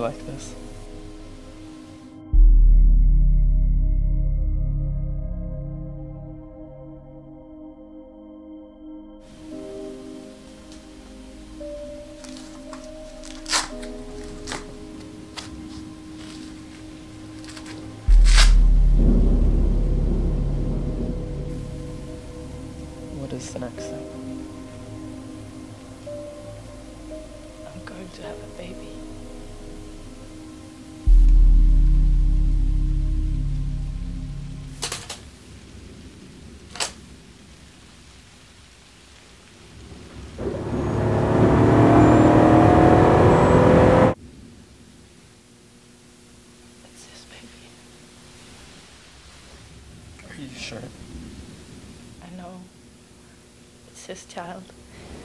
like this. What is the next thing? I'm going to have a baby. It's his baby. Are you sure? I know. It's his child.